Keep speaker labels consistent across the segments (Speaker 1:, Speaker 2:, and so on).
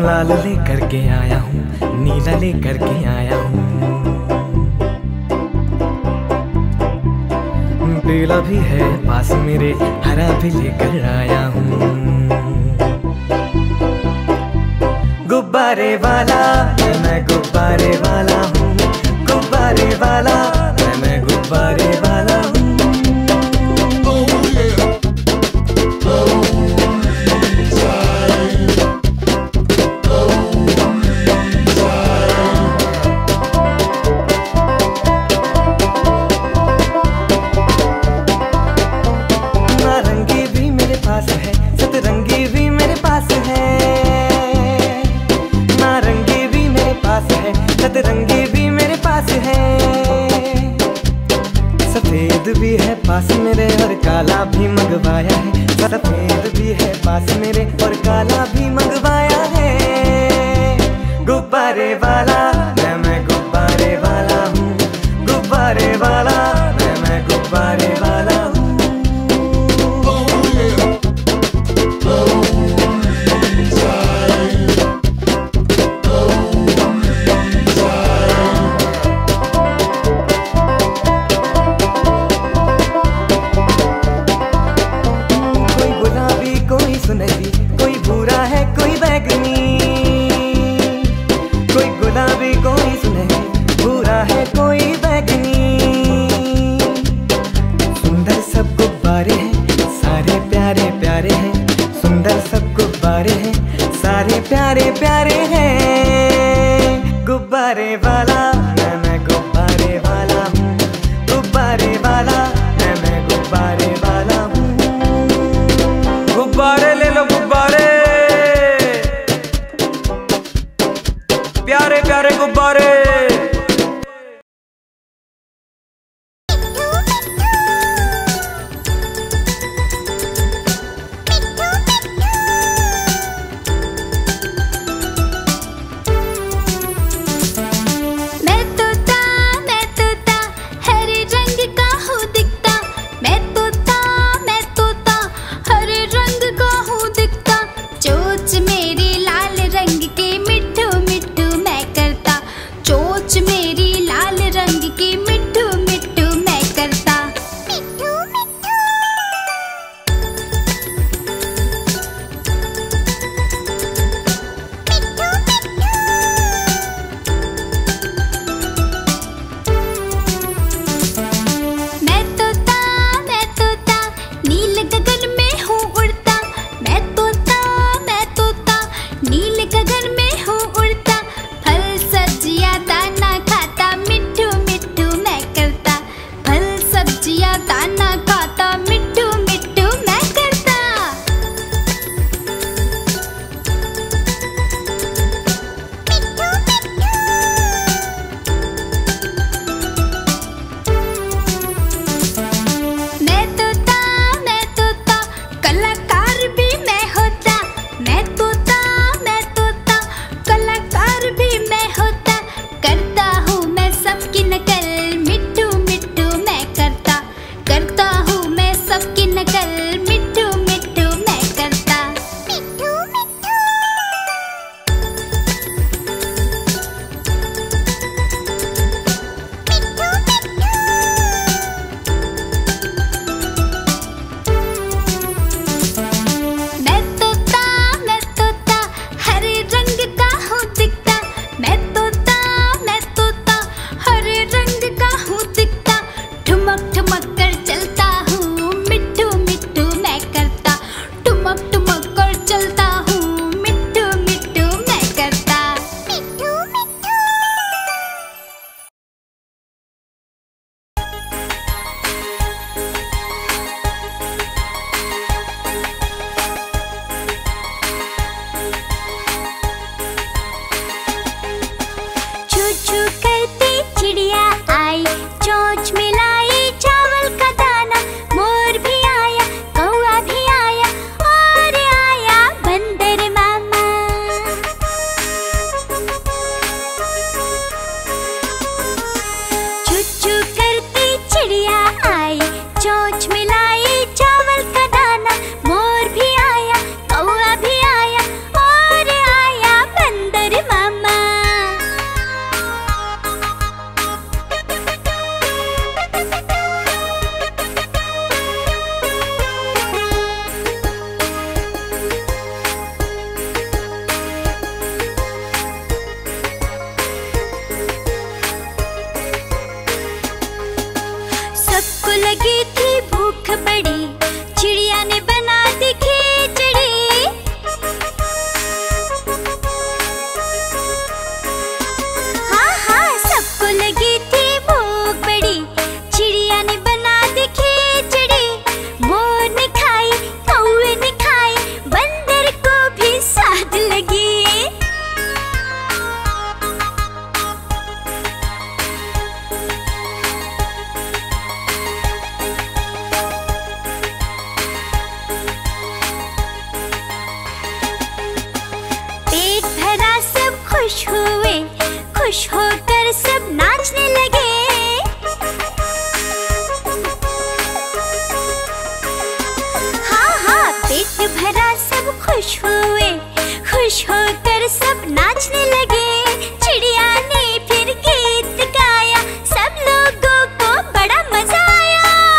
Speaker 1: लाल लेकर के आया हूँ, नीला लेकर के आया हूँ, पीला भी है पास मेरे, हरा भी लेकर आया हूँ। गुब्बारे वाला मैं गुब्बारे वाला हूँ, गुब्बारे वाला मैं गुब्बारे वाला हूँ। नारंगी भी मेरे पास है, सतरंगी भी मेरे पास है, नारंगी भी मेरे पास है, सतरंगी भी मेरे पास है, सफेद भी है पास मेरे और काला भी मंगवाया है, सफेद भी है पास मेरे और काला भी मंगवाया है। गुब्बारे वाला मैं गुब्बारे वाला हूँ, गुब्बारे वाला मैं गुब्बारे वाला हूँ। सुनहरी कोई भूरा है कोई बैगनी, कोई गुलाबी कोई सुनहरी, भूरा है कोई बैगनी, सुंदर सब गुब्बारे हैं सारे प्यारे प्यारे हैं, सुंदर सब गुब्बारे हैं सारे प्यारे प्यारे हैं। गुब्बारे वाला मैं गुब्बारे वाला हूँ, गुब्बारे वाला मैं गुब्बारे वाला हूँ। गुब्बारे ले लो गुब्बारे, प्यारे प्यारे गुब्बारे।
Speaker 2: भूख लगी। पेट भरा सब खुश हुए, खुश होकर सब नाचने लगे। हाँ हाँ, पेट भरा सब खुश हुए, खुश होकर सब नाचने लगे। चिड़िया ने फिर गीत गाया, सब लोगों को बड़ा मजा आया।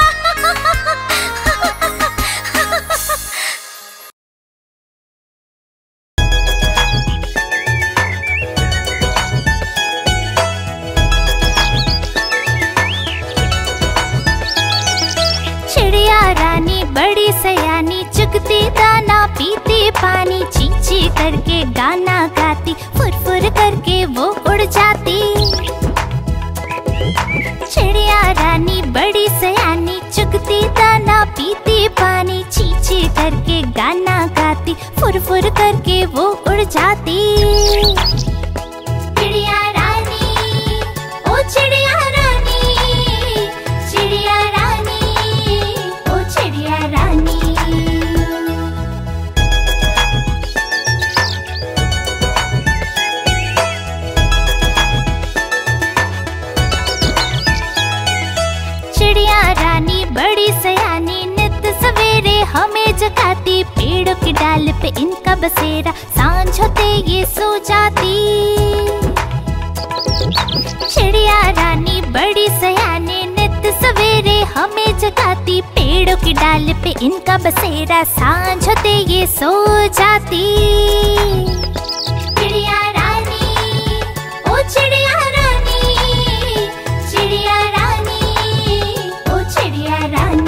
Speaker 2: चिड़िया रानी बड़ी सयानी, चुगती दाना पीती पानी, ची ची करके गाना गाती, फुर फुर करके वो उड़ जाती। चिड़िया रानी बड़ी सयानी, चुगती दाना पीती पानी, ची ची करके गाना गाती, फुर फुर करके वो उड़ जाती। चिड़िया रानी, ओ चिड़िया रानी, चिड़िया रानी, ओ चिड़िया रानी। चिड़िया रानी बड़ी सयानी, नित सवेरे हमें जगाती, पेड़ों की डाल पे इनका बसेरा, सांझ होते ये सो जाती। चिड़िया रानी बड़ी सयानी, नित सवेरे हमें जगाती, पेड़ों की डाल पे इनका बसेरा, सांझ होते ये सो जाती। चिड़िया रानी, ओ चिड़िया रानी, चिड़िया रानी, ओ चिड़िया रानी।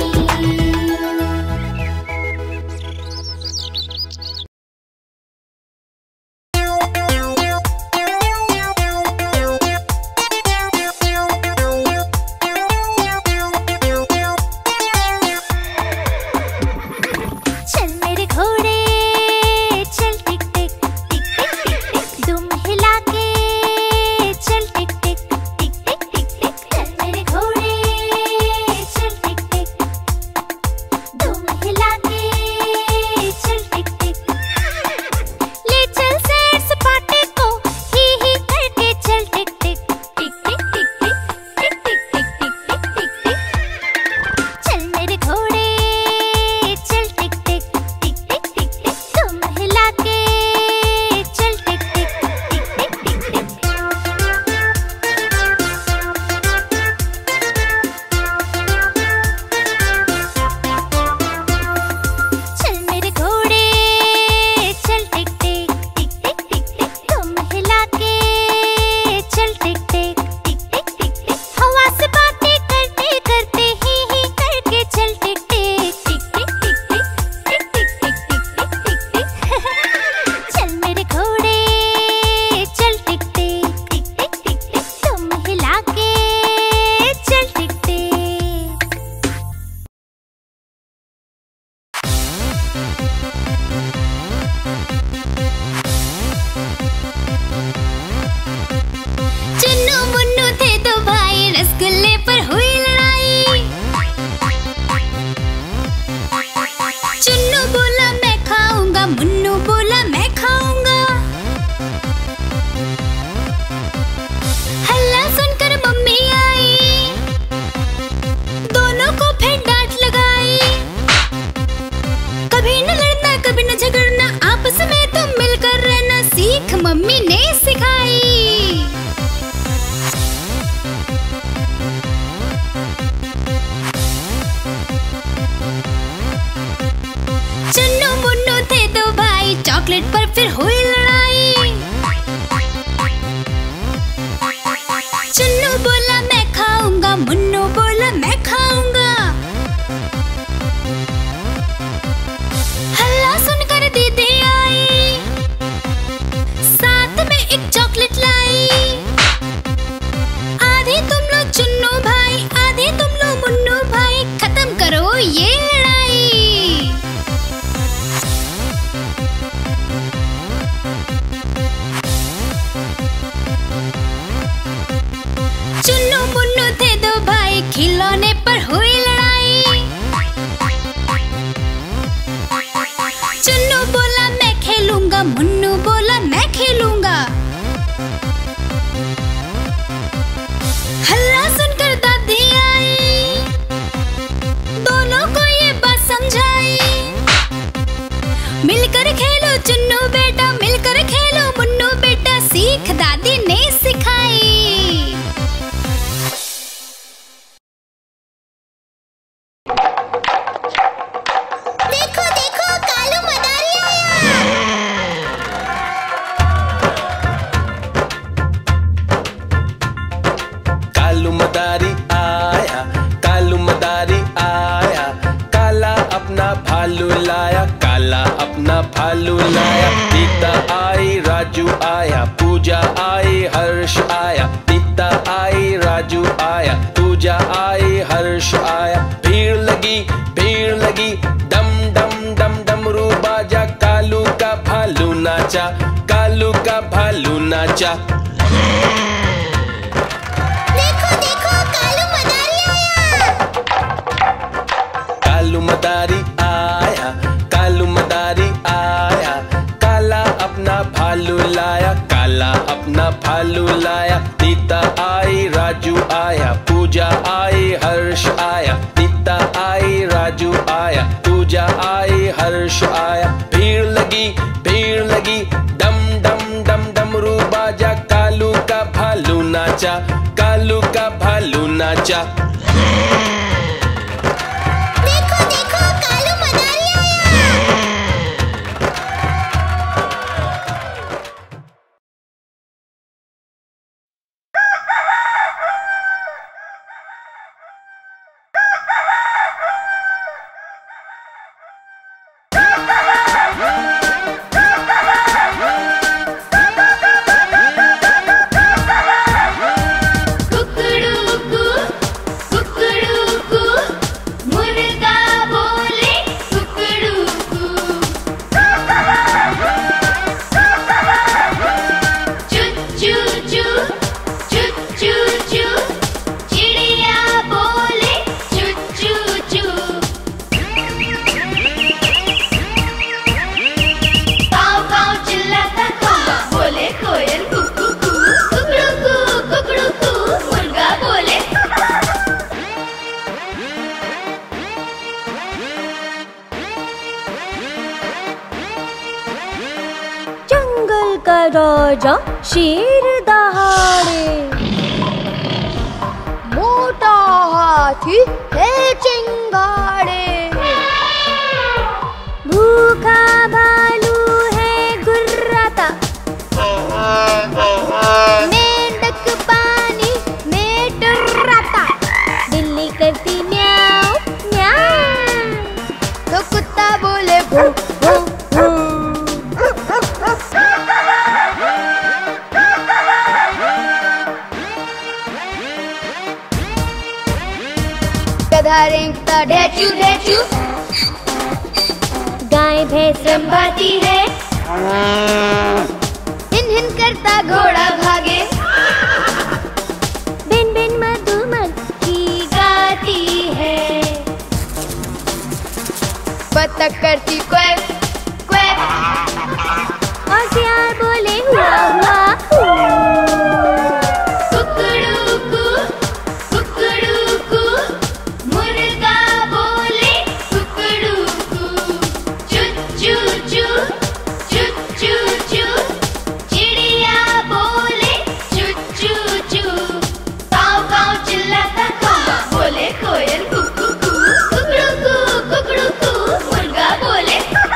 Speaker 2: चल मेरे घोड़े चल, टिक टिक टिक टिक टिक टिक, दुम हिला के चल, टिक टिक टिक टिक टिक टिक। चल मेरे घोड़े चल, टिक टिक, दुम हिला के चल, टिक टिक। ले चल सैर सपाटे को ही करके चल, टिक टिक टिक टिक टिक टिक टिक टिक टिक टिक टिक टिक। चल मेरे घोड़े चल, टिक टिक टिक टिक टिक टिक, तुम हिला के चल, टिक टिक टिक टिक टिक टिक। चल मेरे घोड़े चल, टिक टिक टिक टिक टिक टिक, तुम हिला के चल, टिक टिक टिक टिक टिक टिक। हवा से बातें करते करते ही करके चल, टिक टिक टिक टिक टिक टिक टिक टिक टिक टिक टिक टिक। चल मेरे घोड़े चल, टिक टिक टिक टिक टिक टिक, तुम हिला के चल, टिक टिक। चुन्नू मुन्नू थे दो भाई, रसगुल्ले पर हुई लड़ाई। चुन्नू बोला मैं खाऊंगा, मुन्नू बोला मैं खाऊंगा। हल्ला सुनकर मम्मी आई, दोनों को फिर डांट लगाई। कभी न लड़ना कभी न झगड़ना, आपस में तुम मिलकर रहना, सीख मम्मी ने सिखाई। चुन्नू मुन्नू थे दो भाई, चॉकलेट पर फिर हुई लड़ाई। चुन्नू बोला मैं खाऊंगा, मुन्नू बोला मैं खाऊंगा। हल्ला सुनकर दीदी आई, साथ में एक चॉकलेट लाई। आधे तुम लोग चुन्नू भाई, आधे तुम लोग मुन्नू भाई, खत्म करो ये लड़ाई। खिलौने पर हुई लड़ाई। चुन्नू बोला मैं खेलूंगा, मुन्नू बोला मैं खेलूंगा। हल्ला सुनकर दादी आई, दोनों को ये बात समझाई। मिलकर खेलो चुन्नू बेटा, मिलकर खेलो मुन्नू बेटा, सीख दादी ने सिखाई। देखो देखो कालू मदारी आया।
Speaker 3: कालू मदारी आया, कालू मदारी आया, काला अपना भालू लाया, काला अपना भालू लाया। नीता आई, राजू आया, पूजा आई, हर्ष आया। नीता आई, राजू आया, पूजा आई, हर्ष आया। भीड़ लगी, डम डम डम डमरू बाजा, कालू का भालू नाचा, कालू का भालू नाचा।
Speaker 2: देखो देखो कालू मदारी आया।
Speaker 3: कालू मदारी आया, कालू मदारी आया, काला अपना भालू लाया, काला अपना भालू लाया। नीता आई, राजू आया, पूजा आई, हर्ष आया। नीता आई, राजू आया, पूजा आई, हर्ष आया। भीड़ लगी, डम डम डम डमरू बाजा, कालू का भालू नाचा, कालू का भालू नाचा।
Speaker 2: देखो देखो कालू मदारी आया। कुकड़ू
Speaker 4: राजा शेर दहाड़े, मोटा हाथी है चिंगाड़े, भूखा भालू है गुर्राता, मेंढक पानी में टुर्राता, बिल्ली करती म्याऊं म्याऊं, तो कुत्ता बोले भू भू भू। गधा रेंगता ढेचू ढेचू, गाय भैंस रंभाती है, हिन हिन करता घोड़ा भागे, बिन बिन मधुमक्खी गाती है, बतख करती क्वैक क्वैक, और सियार बोले हुआ हुआ कुकड़ू कुकड़ू, मुर्गा बोले कुकड़ू चू चू चू चू चू चू, चिड़िया बोले चू चू चू, काऊ काऊ चिल्लाता कौवा बोले कोयल कुकू कू, कुकड़ू कू मुर्गा बोले।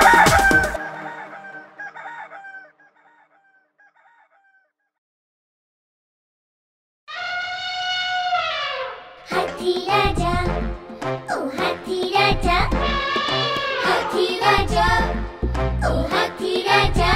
Speaker 4: हाथी राजा ओ हाथी राजा, हाथी राजा ओ हाथी राजा,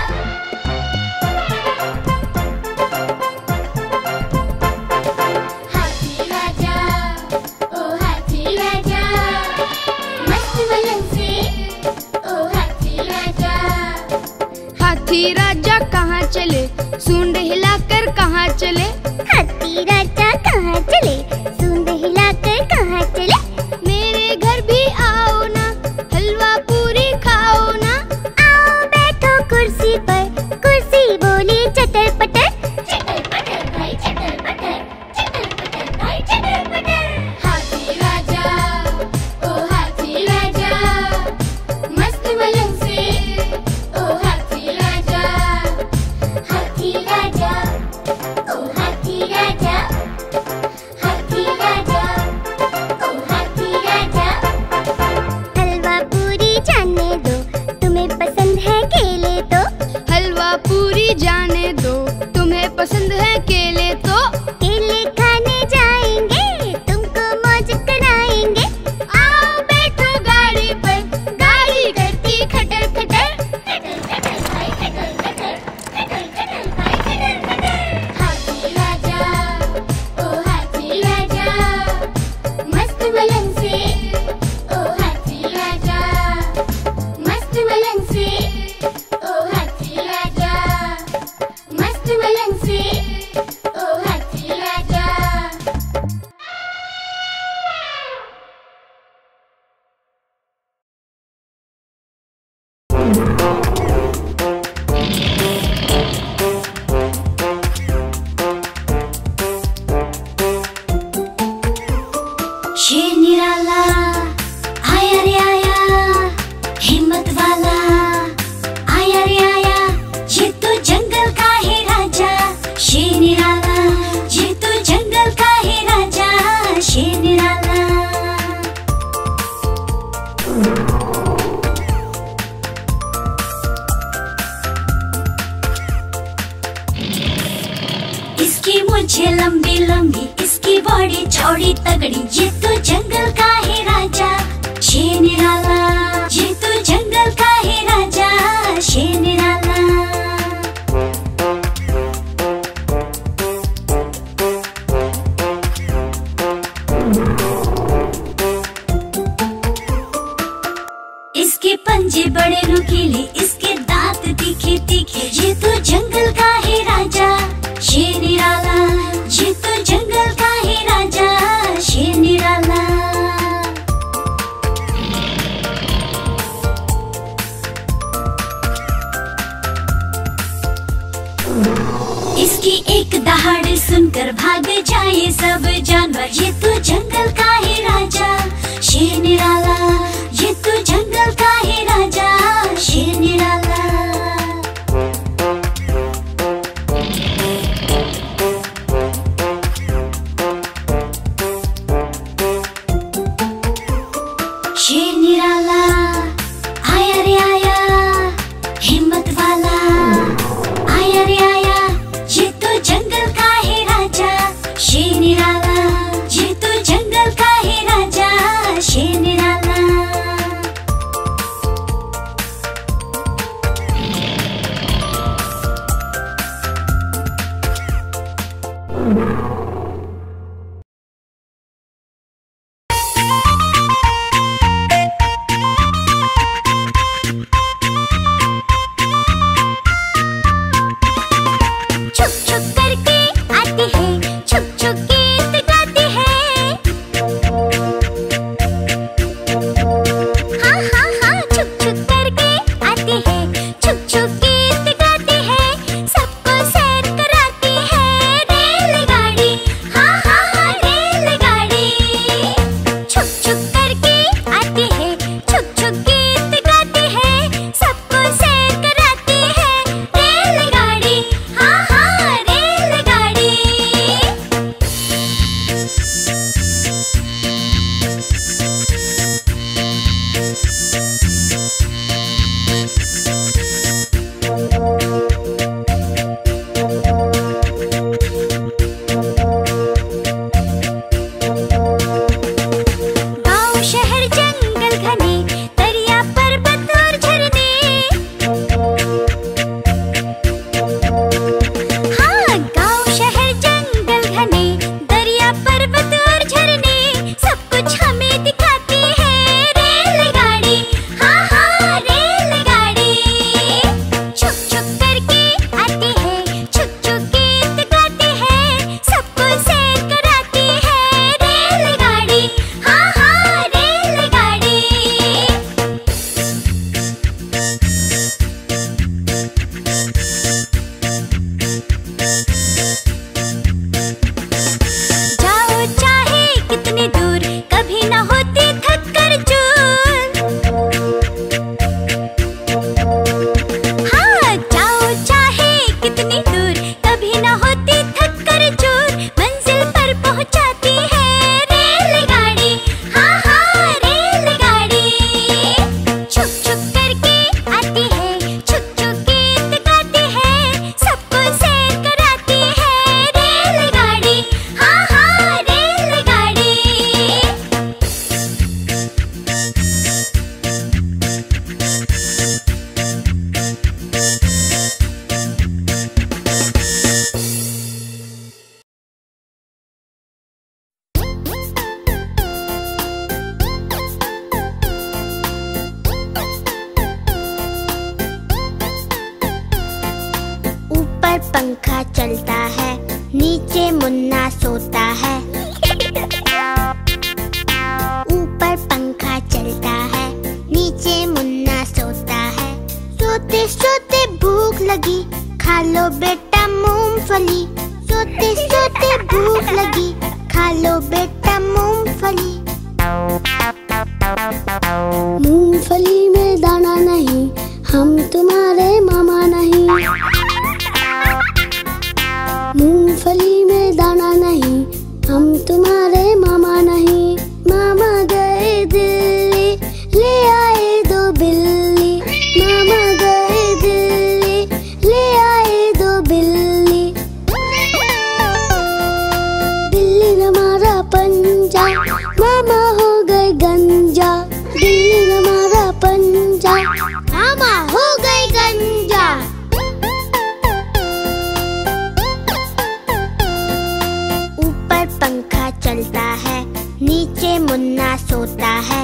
Speaker 4: हाथी राजा ओ हाथी राजा, मस्त मलंग से ओ हाथी राजा।
Speaker 5: हाथी राजा कहाँ चले, सूंड हिलाकर कहाँ चले,
Speaker 2: हाथी राजा कहाँ चले, सूंड हिलाकर कहाँ चले?
Speaker 5: मेरे घर भी आओ ना, हलवा पूरी खाओ ना।
Speaker 2: आओ बैठो कुर्सी पर, कुर्सी बोली चटर पटर।
Speaker 4: चटर पटर भाई चटर पटर, चटर पटर भाई चटर पटर। हाथी राजा, ओ हाथी राजा, मस्त मलंग से, ओ हाथी राजा। हाथी राजा, ओ हाथी राजा, हाथी राजा, ओ हाथी राजा।
Speaker 2: हलवा पूरी जाने दो, तुम्हें पसंद है केले तो।
Speaker 5: हलवा पूरी जाने दो, तुम्हें पसंद है केले तो।
Speaker 2: केले खाने जाएंगे, तुमको मौज कराएंगे।
Speaker 5: आओ बैठो गाड़ी पर, गाड़ी करती खटर खटर।
Speaker 4: खटर खटर भाई खटर खटर, खटर खटर भाई खटर खटर। हाथी राजा, ओ हाथी राजा, मस्त मलंग से, ओ हाथी राजा, मस्त मलंग से, ओ हाथी राजा, मस्त मलंग से, ओ हाथी राजा।
Speaker 2: शेर निराला आया रे आया, हिम्मत वाला आया रे आया। ये तो जंगल का है राजा, शेर निराला। ये तो जंगल का है राजा, शेर निराला। इसकी मूंछें लंबी लंबी, इसकी बॉडी चौड़ी तगड़ी। ये तो जंगल का है राजा, शेर निराला। ये तो जंगल का है राजा, शेर निराला। इसके पंजे बड़े नुकीले, इसके दांत तीखे तीखे। ये तो जंगल का है राजा, शेर निराला। ये तो जंगल का है राजा, शेर निराला। इसकी एक दहाड़ सुनकर भाग जाए सब जानवर। ये तो जंगल का है राजा, शेर निराला। ये तो जंगल का है राजा, शेर निराला। शेर निराला आया रे आया, हिम्मत वाला आया रे आया। ये तो जंगल का है राजा, शेर निराला। ये तो जंगल का है राजा, शेर निराला। छुप छुप करके आती है, छुप छुप गीत गाती है। हाँ हाँ हाँ, छुप छुप करके आती है, छुप छुप गीत गाती है। सबको सैर कराती है रेलगाड़ी। इतनी दूर, कभी न होती थक कर चूर, मंजिल पर पहुंचाती है रेलगाड़ी, हाँ हाँ रेलगाड़ी। छुक छुक करके आती है, छुक छुक गीत गाती है, सबको सैर कराती है रेलगाड़ी, हाँ हाँ रेलगाड़ी। ऊपर पंखा चलता है, नीचे मुन्ना सोता है। ऊपर पंखा चलता है, नीचे मुन्ना सोता है। सोते सोते भूख लगी, खा लो बेटा मूंगफली। सोते सोते भूख लगी, खा लो बेटा मूंगफली। मूंगफली में दाना नहीं, हम तुम्हारे मामा नहीं। मूंगफली में दाना नहीं, हम तुम्हारे मामा नहीं। मामा गए दिल्ली, ले आए 2 बिल्ली। मामा गए दिल्ली, ले आए 2 बिल्ली। बिल्ली ने मारा पंजा, मामा हो गए गंजा। बिल्ली ने मारा पंजा, मामा हो गए गंजा। ऊपर पंखा चलता है, नीचे मुन्ना सोता है।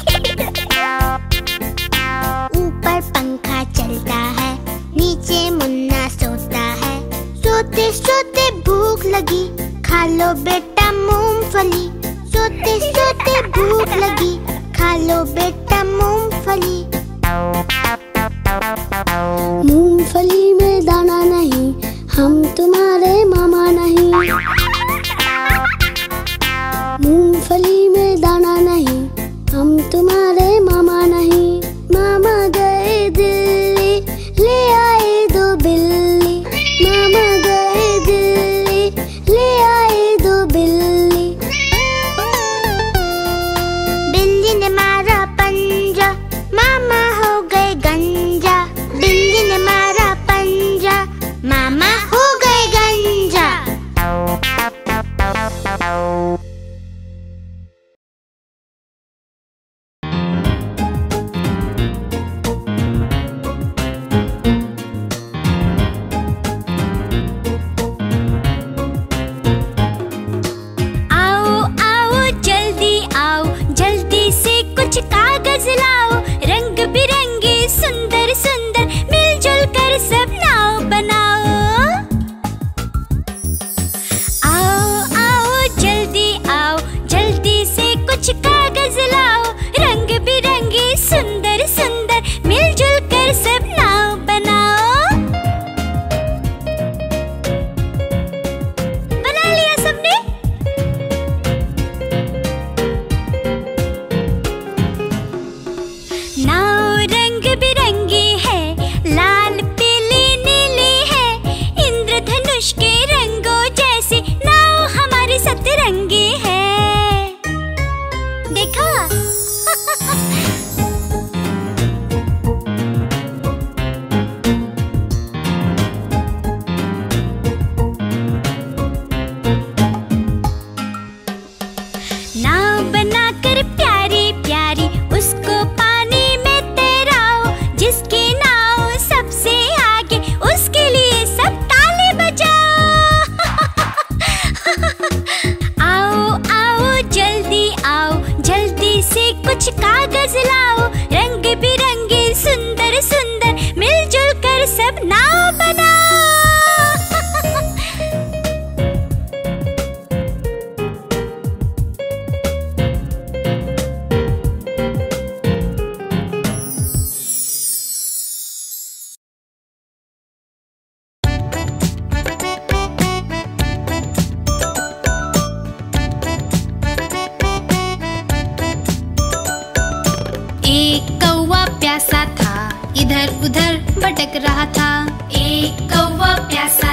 Speaker 2: ऊपर पंखा चलता है, नीचे मुन्ना सोता है। सोते सोते भूख लगी, खा लो बेटा मूंगफली। सोते सोते भूख लगी, खा लो बेटा मूंगफली। मूंगफली में दाना नहीं, हम तुम्हारे मामा नहीं। मूंगफली में दाना नहीं, हम तुम्हारे मामा नहीं। मामा गए दिल्ली, ले आए 2 बिल्ली। मामा गए दिल्ली, ले आए 2 बिल्ली। बिल्ली ने मारा पंजा, मामा हो गए गंजा। बिल्ली ने मारा पंजा, मामा हो गए गंजा। आओ आओ जल्दी आओ, जल्दी से कुछ कागज लाओ। रंग बिरंगी सुंदर सुंदर मिलजुल कर सब नाव बनाओ। आओ आओ जल्दी आओ, जल्दी से कुछ कागज लाओ। रंग बिरंगी सुंदर सुंदर मिलजुल कर सब नाव बनाओ। बना लिया सबने? नाव रंग बिरंगी है, लाल पीली नीली है। इंद्रधनुष के रंगों जैसी नाव हमारी सतरंगी है। देखा? नाव बनाकर प्यारी प्यारी उसको पानी में तैराओ। जिसकी नाव सबसे आगे, उसके लिए सब ताली बजाओ। आओ आओ जल्दी आओ, जल्दी से कुछ कागज लाओ। रंग बिरंगी सुंदर सुंदर मिलजुल कर सब नाव बनाओ। एक कौवा प्यासा था, इधर उधर भटक रहा था। एक कौवा प्यासा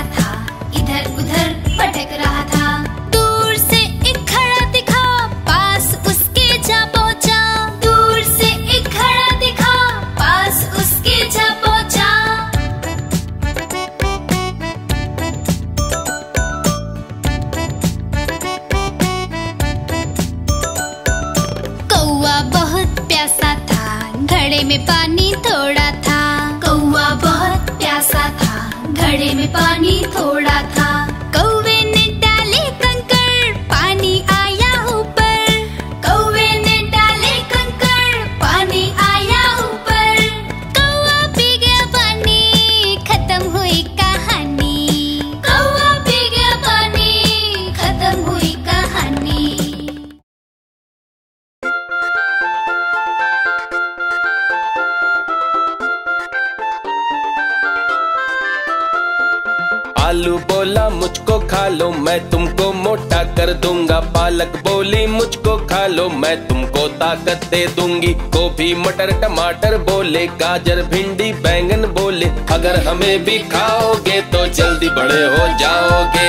Speaker 5: घड़े में पानी थोड़ा था। कौवे ने डाले कंकड़, पानी आया ऊपर। कौवे ने डाले कंकड़, पानी आया ऊपर। कौवा पी गया पानी, खत्म हुई कहानी। कौवा पी गया पानी, खत्म हुई कहानी।
Speaker 3: आलू बोला मुझको खा लो, मैं तुमको मोटा कर दूंगा। पालक बोली मुझको खा लो, मैं तुमको ताकत दे दूंगी। गोभी मटर टमाटर बोले, गाजर भिंडी बैंगन बोले, अगर हमें भी खाओगे तो जल्दी बड़े हो जाओगे।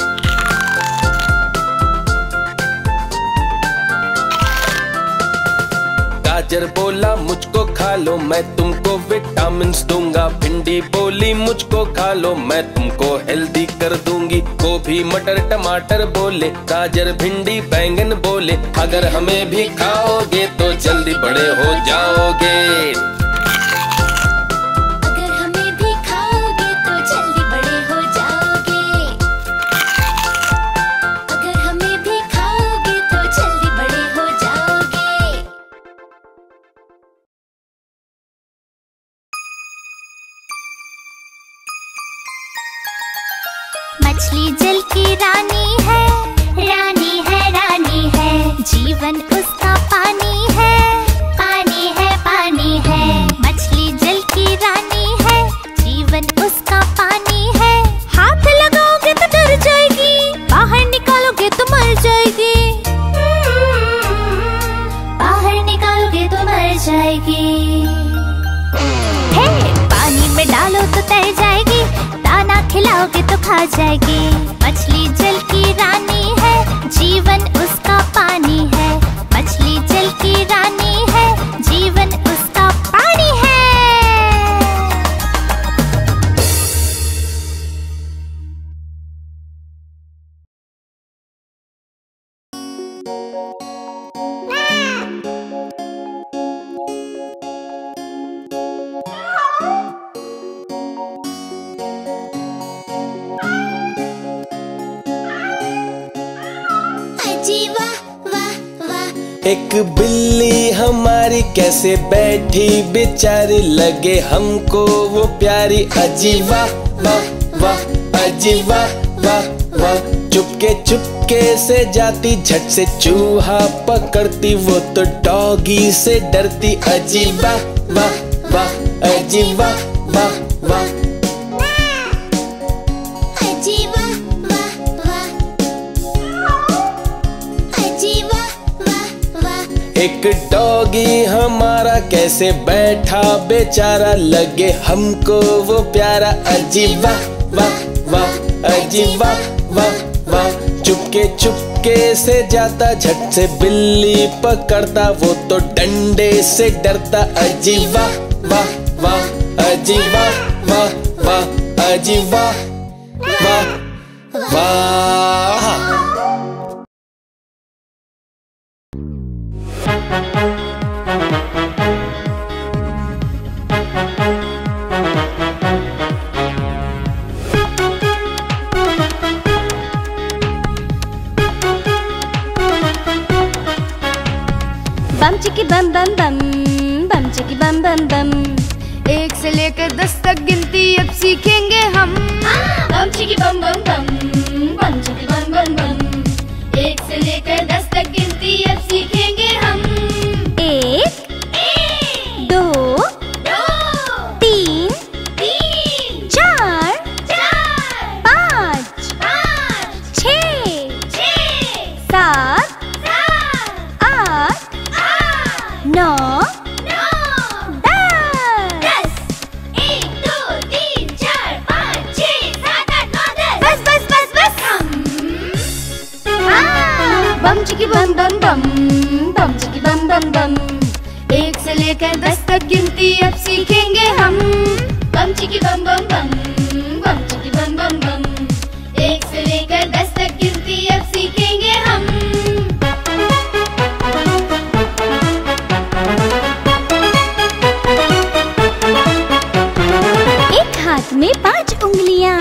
Speaker 3: गाजर बोला मुझको खा लो, मैं तुमको विटामिन्स दूंगा। भिंडी बोली मुझको खा लो, मैं तुमको हेल्दी कर दूंगी। गोभी मटर टमाटर बोले, गाजर भिंडी बैंगन बोले, अगर हमें भी खाओगे तो जल्दी बड़े हो जाओगे।
Speaker 5: अगर हमें भी खाओगे तो जल्दी बड़े हो जाओगे। अगर हमें भी खाओगे तो जल्दी बड़े हो जाओगे।
Speaker 2: मछली जल की रानी है, रानी है, रानी है। जीवन उसका पानी है, पानी है, पानी है। मछली जल की रानी है, जीवन उसका पानी है। हाथ लगाओगे तो डर जाएगी, बाहर निकालोगे तो मर जाएगी। बाहर निकालोगे तो मर जाएगी। हे, पानी में डालो तो तैर जाएगी, दाना खिलाओगे तो खा जाएगी। मछली जल की रानी है, जीवन उसका पानी है। मछली जल की रानी है, जीवन उसका पानी है।
Speaker 5: अजी वाह वाह वाह।
Speaker 3: एक बिल्ली हमारी कैसे बैठी बेचारी, लगे हमको वो प्यारी। अजी वाह वाह वाह, अजी वाह वाह वाह। चुपके चुपके से जाती, झट से चूहा पकड़ती, वो तो डॉगी से डरती। अजी वाह वाह वाह, अजी वाह वाह वाह।
Speaker 5: अजी वाह वाह वाह। अजी वाह वाह वाह।
Speaker 3: एक डॉगी हमारा कैसे बैठा बेचारा, लगे हमको वो प्यारा। अजी वाह वाह वाह, अजी वाह वाह वाह। चुपके चुपके से जाता, झट से बिल्ली पकड़ता, वो तो डंडे से डरता। अजी वाह वाह वाह, अजी वाह वाह वाह, अजी वाह वाह वाह।
Speaker 5: बम चिकी बम बम बम, बम चिकी बम बम बम। 1 से लेकर 10 तक गिनती अब सीखेंगे हम। बम चिकी बम बम बम, बम चिकी बम बम बम। 1 से लेकर 10 तक गिनती अब सीखेंगे हम।
Speaker 2: 1 2 3 4 5 6 7 8 9 10।
Speaker 5: 1 2 3 4 5 6 7 8 9 10। बस बस बस बस। बम चिकी बम बम बम, बम चिकी बम बम बम। 1 से लेकर 10 तक गिनती अब सीखेंगे हम। बम चिकी बम बम बम, बम चिकी बम बम बम। 1 से लेकर 10 तक गिनती अब सीखेंगे हम।
Speaker 2: एक हाथ में 5 उंगलियां,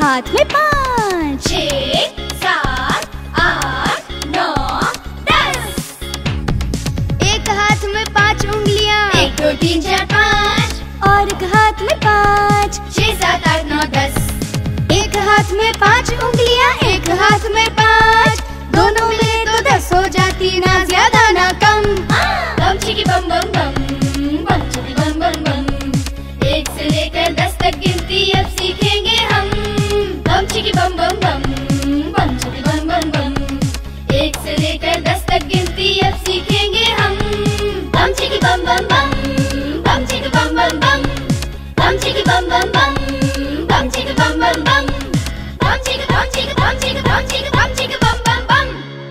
Speaker 5: हाथ में 5।
Speaker 4: 6 7 8 9 10।
Speaker 5: एक हाथ में 5 उंगलियां।
Speaker 4: 1 2 3 4 5।
Speaker 5: और एक हाथ में 5।
Speaker 4: 6 7 8 9 10।
Speaker 5: एक हाथ में 5 उंगलियां, एक हाथ में 5। दोनों मिले तो 10 हो जाती, ना ज्यादा ना कम।
Speaker 4: बम चिकी बम बम बम, बम चिकी बम बम बम। 1 से लेकर 10 तक गिनती अब सीखेंगे हम। बम चिकी बम बम बम, बम चिकी बम बम बम। 1 से लेकर 10 तक गिनती अब सीखेंगे हम। बम चिकी बम बम बम, बम चिकी बम बम बम। बम चिकी बम बम बम, बम चिकी बम बम बम। बम चिकी बम चिकी बम चिकी बम चिकी बम चिकी बम बम बम।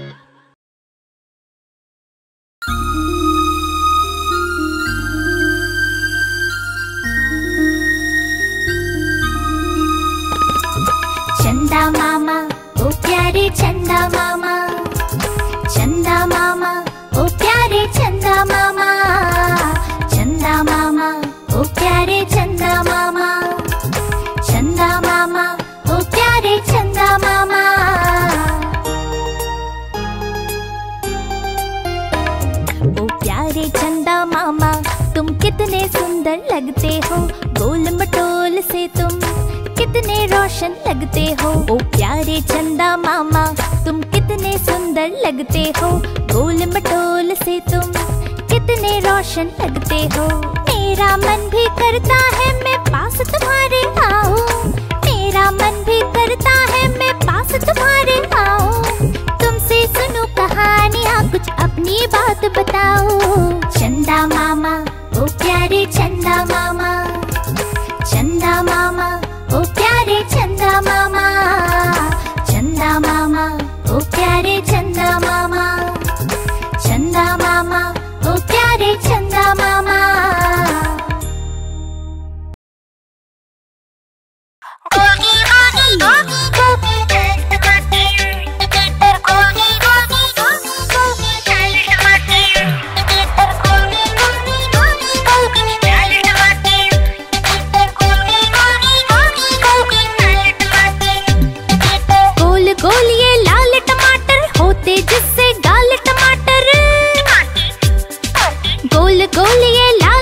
Speaker 2: चंदा मामा ओ प्यारे चंदा मामा, चंदा मामा ओ प्यारे चंदा मामा, चंदा मामा ओ प्यारे चंदा मामा, चंदा मामा ओ प्यारे चंदा मामा। ओ प्यारे चंदा मामा तुम कितने सुंदर लगते हो, गोल मटोल से तुम कितने रोशन लगते हो। ओ प्यारे चंदा मामा तुम कितने सुंदर लगते हो, गोल मटोल से तुम कितने रोशन लगते हो। मेरा मन भी करता है मैं पास तुम्हारे आऊं, मेरा मन भी करता है मैं पास तुम्हारे आऊं। तुमसे सुनूं कहानियाँ कुछ अपनी बात बताओ। चंदा मामा ओ प्यारे चंदा मामा, चंदा मामा ओ प्यारे चंदा मामा, चंदा मामा ओ प्यारे चंदा मामा, चंदा मामा ओ प्यारे चंदा मामा।
Speaker 5: गोल ये लाल टमाटर होते जिससे गाल टमाटर, गोल गोल ये लाल